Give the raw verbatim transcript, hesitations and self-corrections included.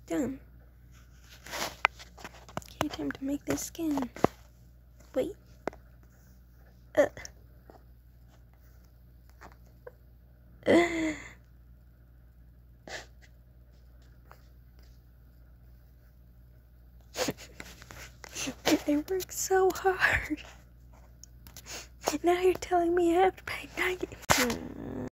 done. Okay, time to make this skin. Wait. Uh. Uh. I worked so hard. Now you're telling me I have to pay ninety. Hmm.